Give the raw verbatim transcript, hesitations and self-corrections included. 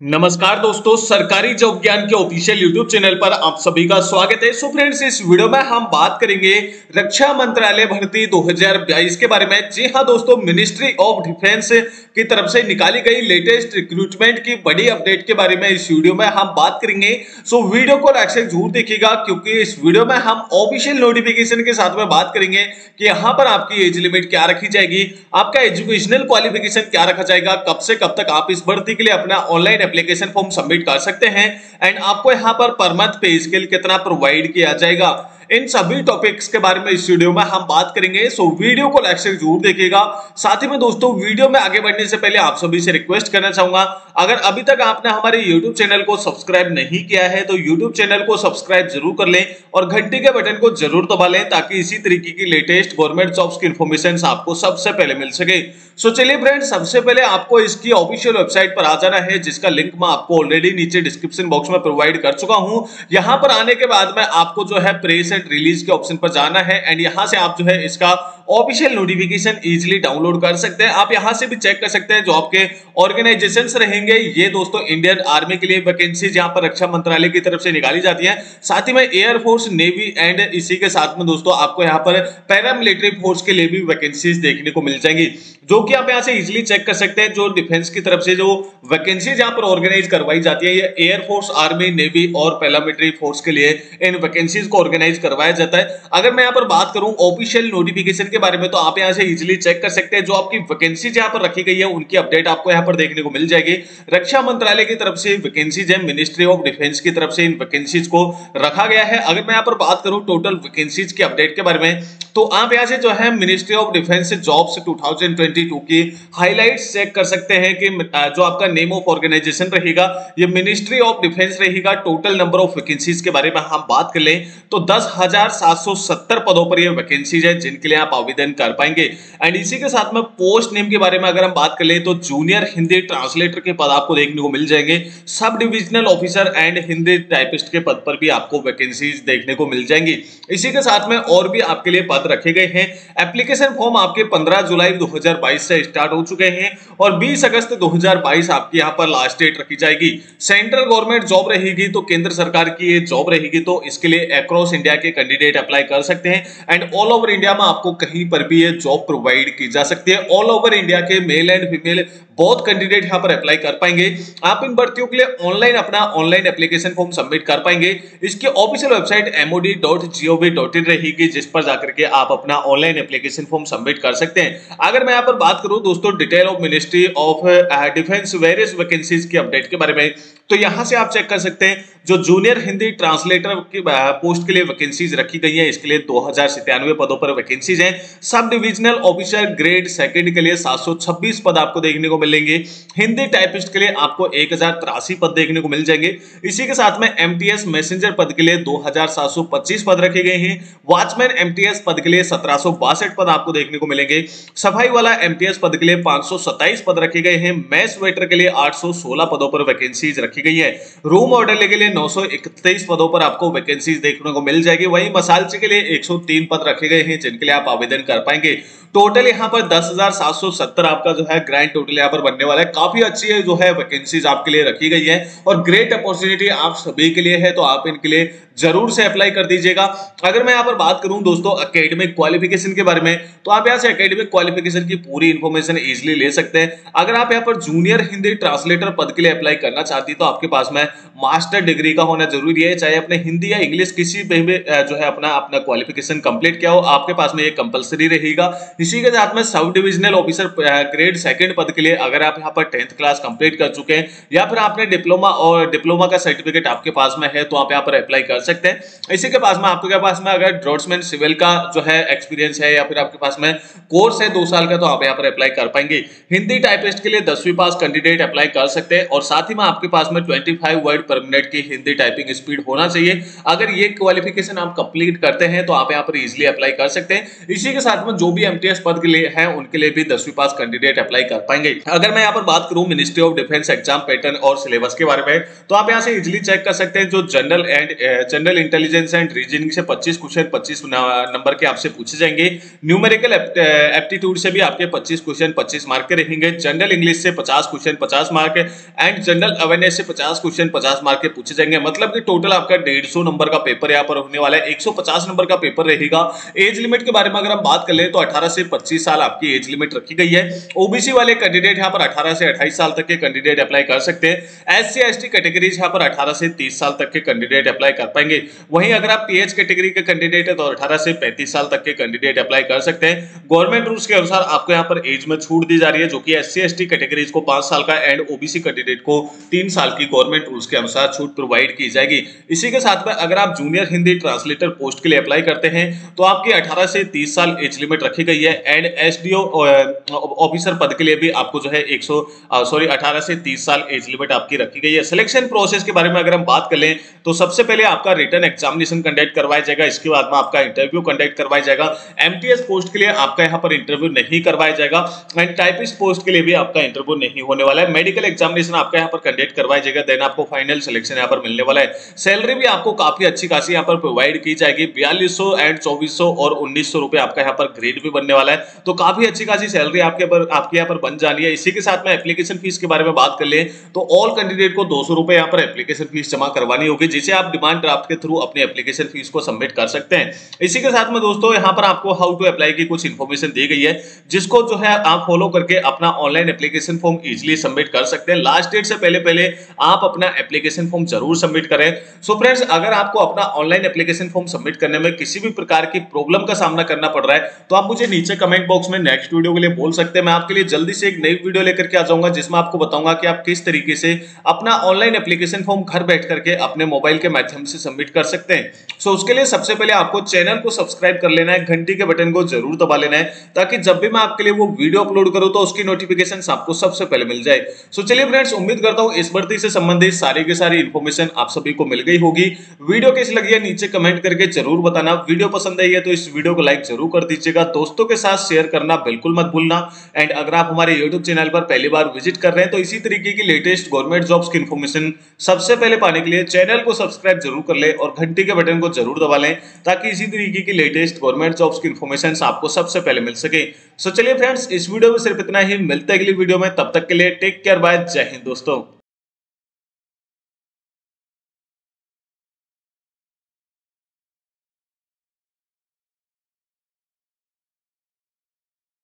नमस्कार दोस्तों, सरकारी जॉब ज्ञान के ऑफिशियल यूट्यूब चैनल पर आप सभी का स्वागत है। सो फ्रेंड्स, इस वीडियो में हम बात करेंगे रक्षा मंत्रालय भर्ती दो हज़ार बाईस के बारे में। जी हां दोस्तों, मिनिस्ट्री ऑफ डिफेंस की तरफ से निकाली गई लेटेस्ट रिक्रूटमेंट की बड़ी अपडेट के बारे में इस वीडियो में हम बात करेंगे। सो वीडियो को लास्ट तक जरूर देखिएगा, क्योंकि इस वीडियो में हम ऑफिशियल नोटिफिकेशन के साथ में बात करेंगे कि यहाँ पर आपकी एज लिमिट क्या रखी जाएगी, आपका एजुकेशनल क्वालिफिकेशन क्या रखा जाएगा, कब से कब तक आप इस भर्ती के लिए अपना ऑनलाइन एप्लीकेशन फॉर्म सबमिट कर सकते हैं, एंड आपको यहां पर पर मंथ पे स्केल कितना प्रोवाइड किया जाएगा। इन सभी टॉपिक्स के बारे में इस वीडियो में हम बात करेंगे। सो वीडियो को लाइक से जरूर देखिएगा। साथ ही में दोस्तों, वीडियो में आगे बढ़ने से पहले आप सभी से रिक्वेस्ट करना चाहूंगा, अगर अभी तक आपने हमारे यूट्यूब चैनल को सब्सक्राइब नहीं किया है तो यूट्यूब चैनल को सब्सक्राइब जरूर कर लें और घंटी के बटन को जरूर दबा लें, ताकि इसी तरीके की लेटेस्ट गवर्नमेंट जॉब्स की इंफॉर्मेशन आपको सबसे पहले मिल सके। सो चलिए फ्रेंड्स, सबसे पहले आपको इसकी ऑफिशियल वेबसाइट पर आ जाना है, जिसका लिंक मैं आपको ऑलरेडी नीचे डिस्क्रिप्शन बॉक्स में प्रोवाइड कर चुका हूं। यहां पर आने के बाद में आपको जो है प्रेस एंड रिलीज के ऑप्शन पर जाना है, एंड यहां से आप जो है इसका ऑफिशियल नोटिफिकेशन इजीली डाउनलोड कर सकते हैं। आप यहां से भी चेक कर सकते हैं जो आपके ऑर्गेनाइजेशंस रहेंगे। ये दोस्तों इंडियन आर्मी के लिए वैकेंसी जहां पर रक्षा मंत्रालय की तरफ से निकाली जाती है, साथ ही में एयरफोर्स, नेवी एंड इसी के साथ में दोस्तों आपको यहां पर पैरामिलिट्री फोर्स के लिए भी वैकेंसीज देखने को मिल जाएंगी, जो कि आप यहां से इजीली चेक कर सकते हैं। जो डिफेंस की तरफ से जो वैकेंसी जहां पर ऑर्गेनाइज करवाई जाती है, ये एयरफोर्स, आर्मी, नेवी और पैरामिलिट्री फोर्स के लिए इन वैकेंसीज को ऑर्गेनाइज करवाया जाता है। अगर मैं यहां पर बात करूं ऑफिशियल नोटिफिकेशन के बारे में, तो आप यहां से इजीली चेक कर सकते हैं जो आपकी वैकेंसी जहां पर रखी गई है उनकी अपडेट आपको यहां पर देखने को मिल जाएगी। रक्षा मंत्रालय की तरफ से वैकेंसीज है, मिनिस्ट्री ऑफ डिफेंस की तरफ से इन वैकेंसीज को रखा गया है। अगर मैं यहां पर बात करूं टोटल वैकेंसीज की अपडेट के बारे में, तो आप यहां से जो है मिनिस्ट्री ऑफ डिफेंस से जॉब्स दो हज़ार बाईस की हाइलाइट्स चेक कर सकते हैं कि जो आपका नेम ऑफ ऑर्गेनाइजेशन रहेगा ये मिनिस्ट्री ऑफ डिफेंस रहेगा। टोटल नंबर ऑफ वैकेंसीज के बारे में हम बात कर लें तो दस हजार सात सौ सत्तर पदों पर ये वैकेंसीज है जिनके लिए आप आवेदन कर पाएंगे। एंड इसी के साथ में पोस्ट नेम के बारे में अगर हम बात कर लें तो जूनियर हिंदी ट्रांसलेटर के पद आपको देखने को मिल जाएंगे। Sub divisional officer and Hindi typist के पद पर भी आपको वैकेंसीज देखने को मिल जाएंगी। इसी के साथ में और भी आपके लिए पद रखे गए हैं। एप्लीकेशन फॉर्म आपके पंद्रह जुलाई दो हज़ार बाईस से स्टार्ट हो चुके हैं और बीस अगस्त दो हज़ार बाईस आपकी यहां पर लास्ट डेट रखी जाएगी। सेंट्रल गवर्नमेंट जॉब रहेगी तो केंद्र सरकार की ये जॉब रहेगी, तो इसके लिए अक्रॉस इंडिया के कैंडिडेट अप्लाई कर सकते हैं। एंड ऑल ओवर इंडिया में आपको कहीं पर भी ये जॉब प्रोवाइड की जा सकती है। ऑल ओवर इंडिया के मेल एंड फीमेल बहुत कैंडिडेट यहां पर अप्लाई कर पाएंगे। आप इन भर्तियों के लिए ऑनलाइन अपना ऑनलाइन एप्लीकेशन फॉर्म सबमिट कर पाएंगे। इसकी official website M O D dot G O V dot in रहेगी, जिस पर जाकर के आप अपना ऑनलाइन एप्लीकेशन फॉर्म सबमिट कर सकते हैं। अगर मैं यहां पर बात करूं दोस्तों detail of ministry of defence various vacancies की अपडेट के बारे में, तो यहां से आप चेक कर सकते हैं जो जूनियर हिंदी ट्रांसलेटर की पोस्ट के लिए वैकेंसीज रखी गई है, इसके लिए दो हजार सत्तानवे पदों पर वैकेंसीज हैं। सब डिविजनल ऑफिसर ग्रेड सेकंड के लिए सात सौ छब्बीस पद आपको देखने को मिलेंगे। हिंदी टाइपिस्ट के लिए आपको एक हजार तिरासी पद देखने को मिल जाएंगे। इसी के साथ में एमटीएस मैसेंजर पद के लिए दो हजार सात सौ पच्चीस पद रखे गए हैं। वॉचमैन एमटीएस पद के लिए सत्रह सौ बासठ पद आपको देखने को मिलेंगे। सफाई वाला एमटीएस पद के लिए पांच सौ सत्ताईस पद रखे गए हैं। मैस वेटर के लिए आठ सौ सोलह पदों पर वैकेंसीज रखी गई है। रूम ऑर्डर के लिए नौ सौ इकतीस पदों पर आपको वैकेंसीज देखने को मिल जाएगी। वहीं मसालचे के लिए एक सौ तीन पद रखे गए हैं जिनके लिए आप आवेदन कर पाएंगे। टोटल यहां पर दस हजार सात सौ सत्तर आपका जो है ग्रैंड टोटल यहां पर बनने वाला है। काफी अच्छी है जो है वैकेंसीज आपके लिए रखी गई है और ग्रेट अपॉर्चुनिटी आप सभी के लिए है, तो आप इनके लिए जरूर से अप्लाई कर दीजिएगा। अगर मैं यहां पर बात करूं दोस्तों एकेडमिक क्वालिफिकेशन के बारे में, तो आप यहां से एकेडमिक क्वालिफिकेशन की पूरी इंफॉर्मेशन इजीली ले सकते हैं। अगर आप यहां पर जूनियर हिंदी ट्रांसलेटर पद के लिए अप्लाई करना चाहती तो आपके पास में मास्टर डिग्री का होना जरूरी है, चाहे अपने हिंदी या इंग्लिश किसी पे भी जो है अपना अपना क्वालिफिकेशन कंप्लीट किया हो, आपके पास में ये कंपलसरी रहेगा। इसी के साथ में सब डिविजनल ऑफिसर ग्रेड सेकंड पद के लिए अगर आप यहां पर टेंथ क्लास कंप्लीट कर चुके हैं या फिर आपने डिप्लोमा और डिप्लोमा का सर्टिफिकेट आपके पास में है, तो आप यहां पर अप्लाई कर सकते हैं। इसी के पास में आपके पास में अगर ड्राफ्ट्समैन सिविल का जो है एक्सपीरियंस है या फिर आपके पास में कोर्स है दो साल का, तो आप यहां पर अप्लाई कर पाएंगे। हिंदी टाइपिस्ट के लिए दसवीं पास कैंडिडेट अप्लाई कर सकते हैं और साथ ही में आपके पास में पच्चीस वर्ड परमिनेंट की हिंदी टाइपिंग स्पीड होना चाहिए। अगर ये क्वालिफिकेशन आप कंप्लीट करते हैं तो आप यहाँ पर इजिली अप्लाई कर सकते हैं। इसी के साथ में जो भी एमटीएस पद के लिए हैं उनके लिए भी दसवीं पास कैंडिडेट अप्लाई कर पाएंगे। अगर मैं यहाँ पर बात करूं ministry of defence exam pattern और सिलेबस के बारे में, तो आप यहाँ से इजिली चेक कर सकते हैं। जो general and general intelligence and reasoning से पच्चीस क्वेश्चन पच्चीस नंबर के आपसे पूछे जाएंगे। न्यूमेरिकल एप्टीट्यूड से भी आपके पच्चीस क्वेश्चन पच्चीस मार्क के रहेंगे। जनरल इंग्लिश से पचास क्वेश्चन पचास मार्क एंड जनरल अवेयरनेस से पचास क्वेश्चन पचास मार्क के पूछे जाएंगे। मतलब कि टोटल आपका डेढ़ सौ नंबर का पेपर यहाँ पर होने वाला है। एक सौ पचास नंबर का पेपर रहेगा। एज लिमिट के बारे में अगर हम बात कर ले तो अठारह से पच्चीस साल आपकी एज लिमिट रखी गई है। ओबीसी वाले कैंडिडेट यहाँ पर अठारह से अट्ठाईस साल तक के कैंडिडेट अप्लाई कर सकते हैं। एससी एसटी कैटेगरीज यहाँ पर अठारह से तीस साल तक के कैंडिडेट अप्लाई कर पाएंगे। वहीं अगर आप पीएच कैटेगरी के कैंडिडेट है तो अठारह से पैंतीस साल तक के कैंडिडेट अप्लाई कर सकते हैं। गवर्नमेंट रूल्स के अनुसार आपको यहाँ पर एज में छूट दी जा रही है, जो कि एससी एसटी कैटेगरीज को पांच साल का एंड ओबीसी कैंडिडेट को तीन साल की गवर्नमेंट रूल्स के अनुसार छूट प्रोवाइड की जाएगी। इसी के साथ में अगर आप जूनियर हिंदी ट्रांसलेटर पोस्ट के लिए अप्लाई करते हैं तो आपकी अठारह से तीस साल एज लिमिट रखी गई है। एंड एसडीओ ऑफिसर पद के लिए भी आपको जो है एक सौ सॉरी अठारह से तीस साल एज लिमिट आपकी रखी गई है। सिलेक्शन प्रोसेस के बारे में अगर हम बात कर लें तो सबसे पहले आपका रिटन एग्जामिनेशन कंडक्ट करवाया जाएगा। इसके बाद में आपका इंटरव्यू कंडक्ट करवाया जाएगा। एमटीएस पोस्ट के लिए आपका यहाँ पर इंटरव्यू नहीं करवाया जाएगा एंड टाइपिस्ट पोस्ट के लिए भी आपका इंटरव्यू नहीं होने वाला है। मेडिकल एग्जामिनेशन आपका यहाँ पर कंडक्ट करवाया जाएगा, देन आपको फाइनल सिलेक्शन यहाँ पर मिलने वाला है। सैलरी भी आपको काफी अच्छी खासी यहाँ पर प्रोवाइड की जाएगी। बयालीस सौ एंड चौबीस सौ और उन्नीस सौ रुपए आपका यहाँ पर ग्रेड भी बनने वाला है, तो काफी अच्छी खासी सैलरी आपके पर आपके यहाँ पर बन जानी है। इसी के साथ में एप्लीकेशन फीस के बारे में बात कर ले तो ऑल कैंडिडेट को दो सौ रुपए यहाँ पर एप्लीकेशन फीस जमा करवानी होगी, जिसे आप डिमांड ड्राफ्ट के थ्रू अपनी एप्लीकेशन फीस को सबमिट कर सकते हैं। इसी के साथ में दोस्तों यहाँ पर आपको हाउ टू अप्लाई की कुछ इन्फॉर्मेशन दी गई है, जिसको जो है आप फॉलो करके अपना online application form easily submit कर सकते हैं। लास्ट डेट से पहले पहले आप अपना एप्लीकेशन फॉर्म जरूर सबमिट करें। सो फ्रेंड्स, अगर आपको अपना ऑनलाइन एप्लीकेशन फॉर्म सबमिट करने में किसी भी प्रकार की प्रॉब्लम का सामना करना पड़ रहा है तो आप मुझे नीचे कमेंट बॉक्स में नेक्स्ट वीडियो के लिए बोल सकते हैं। मैं आपके लिए जल्दी से एक नई वीडियो लेकर के आ जाऊंगा, जिसमें आपको बताऊंगा कि आप किस तरीके से अपना ऑनलाइन एप्लीकेशन फॉर्म घर बैठ करके अपने मोबाइल के माध्यम से सबमिट कर सकते हैं। सो उसके लिए सबसे पहले आपको चैनल को सब्सक्राइब कर लेना है, घंटी के बटन को जरूर दबा लेना है, ताकि जब भी मैं आपके लिए वो वीडियो अपलोड करूं तो उसकी नोटिफिकेशन आपको सबसे पहले मिल जाए। सो चलिए फ्रेंड्स, उम्मीद करता हूं इस भर्ती से संबंधित सारी की सारी इन्फॉर्मेशन आप सभी को मिल गई होगी। वीडियो कैसी लगी है नीचे कमेंट करके जरूर बताना। वीडियो पसंद आई है तो इस वीडियो को लाइक जरूर कर दीजिएगा, दोस्तों के साथ शेयर करना बिल्कुल मत भूलना। एंड अगर आप हमारे यूट्यूब चैनल पर पहली बार विजिट कर रहे हैं तो इसी तरीके की लेटेस्ट गवर्नमेंट जॉब्स की इन्फॉर्मेशन सबसे पहले पाने के लिए चैनल को सब्सक्राइब जरूर कर ले और घंटी के बटन को जरूर दबा लें, ताकि इसी तरीके की लेटेस्ट गवर्नमेंट जॉब्स की इन्फॉर्मेशन आपको सबसे पहले मिल सके। सो चलिए फ्रेंड्स, इस वीडियो में सिर्फ इतना ही, मिलते हैं अगली वीडियो में, तब तक के लिए टेक केयर, बाय, जय हिंद दोस्तों।